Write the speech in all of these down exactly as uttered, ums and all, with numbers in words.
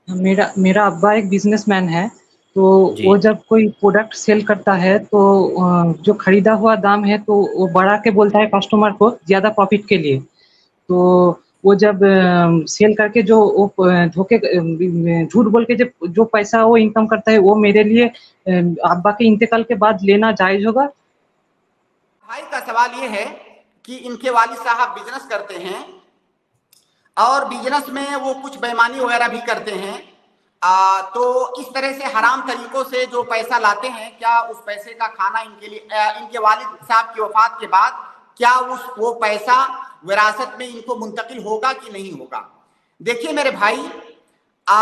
میرا میرا ابا ایک بزنس مین ہے، تو جی وہ جب کوئی پروڈکٹ سیل کرتا ہے تو جو خریدا ہوا دام ہے تو وہ بڑھا کے بولتا ہے کسٹمر کو زیادہ پروفٹ کے لیے. تو وہ جب سیل کر کے جو دھوکے جھوٹ بول کے جب جو پیسہ وہ انکم کرتا ہے وہ میرے لیے ابا کے انتقال کے بعد لینا جائز ہوگا؟ بھائی کا سوال یہ ہے کہ ان کے والد صاحب بزنس کرتے ہیں اور بزنس میں وہ کچھ بےایمانی وغیرہ بھی کرتے ہیں، آ, تو اس طرح سے حرام طریقوں سے جو پیسہ لاتے ہیں، کیا اس پیسے کا کھانا ان کے لیے ان کے والد صاحب کی وفات کے بعد کیا اس وہ پیسہ وراثت میں ان کو منتقل ہوگا کہ نہیں ہوگا؟ دیکھیے میرے بھائی، آ,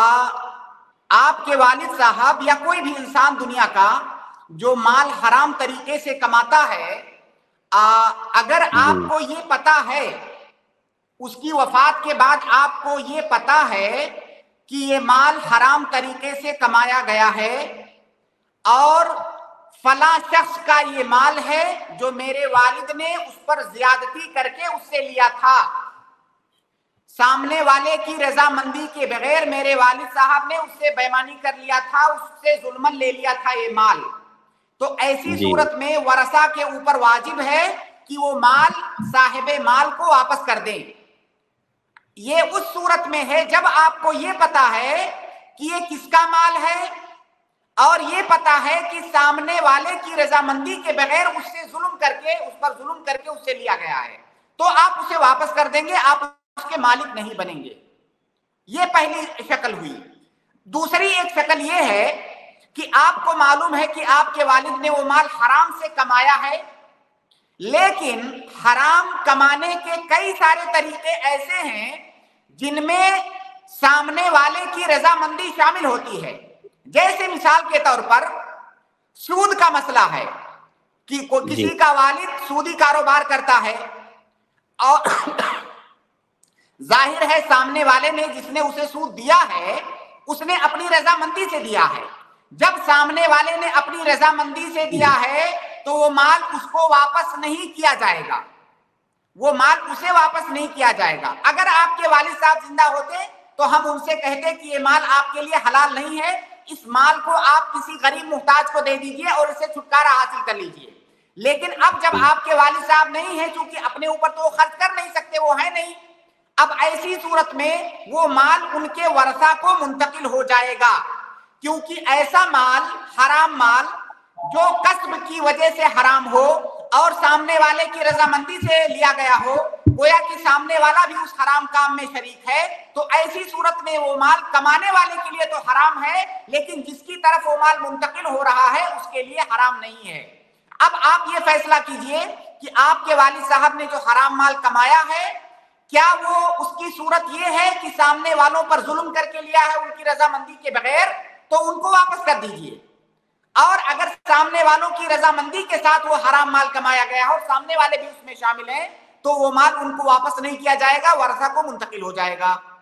آپ کے والد صاحب یا کوئی بھی انسان دنیا کا جو مال حرام طریقے سے کماتا ہے، آ, اگر جی آپ کو یہ پتا ہے، اس کی وفات کے بعد آپ کو یہ پتا ہے کہ یہ مال حرام طریقے سے کمایا گیا ہے اور فلاں شخص کا یہ مال ہے جو میرے والد نے اس پر زیادتی کر کے اس سے لیا تھا، سامنے والے کی رضامندی کے بغیر میرے والد صاحب نے اس سے بےایمانی کر لیا تھا، اس سے ظلمن لے لیا تھا یہ مال، تو ایسی جی صورت میں ورثہ کے اوپر واجب ہے کہ وہ مال صاحب مال کو واپس کر دیں. یہ اس صورت میں ہے جب آپ کو یہ پتا ہے کہ یہ کس کا مال ہے اور یہ پتا ہے کہ سامنے والے کی رضامندی کے بغیر اس سے ظلم کر کے اس پر ظلم کر کے اس سے لیا گیا ہے، تو آپ اسے واپس کر دیں گے، آپ اس کے مالک نہیں بنیں گے. یہ پہلی شکل ہوئی. دوسری ایک شکل یہ ہے کہ آپ کو معلوم ہے کہ آپ کے والد نے وہ مال حرام سے کمایا ہے، لیکن حرام کمانے کے کئی سارے طریقے ایسے ہیں جن میں سامنے والے کی رضامندی شامل ہوتی ہے. جیسے مثال کے طور پر سود کا مسئلہ ہے کہ جی کسی کا والد سودی کاروبار کرتا ہے اور ظاہر ہے سامنے والے نے جس نے اسے سود دیا ہے اس نے اپنی رضامندی سے دیا ہے. جب سامنے والے نے اپنی رضامندی سے دیا ہے تو وہ مال اس کو واپس نہیں کیا جائے گا، وہ مال اسے واپس نہیں کیا جائے گا. اگر آپ کے والد صاحب زندہ ہوتے تو ہم ان سے کہتے کہ یہ مال آپ کے لیے حلال نہیں ہے، اس مال کو آپ کسی غریب محتاج کو دے دیجئے اور اسے چھٹکارا حاصل کر لیجئے. لیکن اب جب آپ کے والد صاحب نہیں ہیں، چونکہ اپنے اوپر تو وہ خرچ کر نہیں سکتے، وہ ہے نہیں، اب ایسی صورت میں وہ مال ان کے ورثہ کو منتقل ہو جائے گا، کیونکہ ایسا مال حرام مال جو کسب کی وجہ سے حرام ہو اور سامنے والے کی رضامندی سے لیا گیا ہو، گویا کہ سامنے والا بھی اس حرام کام میں شریک ہے، تو ایسی صورت میں وہ مال کمانے والے کے لیے تو حرام ہے، لیکن جس کی طرف وہ مال منتقل ہو رہا ہے اس کے لیے حرام نہیں ہے. اب آپ یہ فیصلہ کیجئے کہ آپ کے والد صاحب نے جو حرام مال کمایا ہے، کیا وہ اس کی صورت یہ ہے کہ سامنے والوں پر ظلم کر کے لیا ہے ان کی رضامندی کے بغیر، تو ان کو واپس کر دیجئے. اور اگر سامنے والوں کی رضامندی کے ساتھ وہ حرام مال کمایا گیا اور سامنے والے بھی اس میں شامل ہیں تو وہ مال ان کو واپس نہیں کیا جائے گا، ورثہ کو منتقل ہو جائے گا.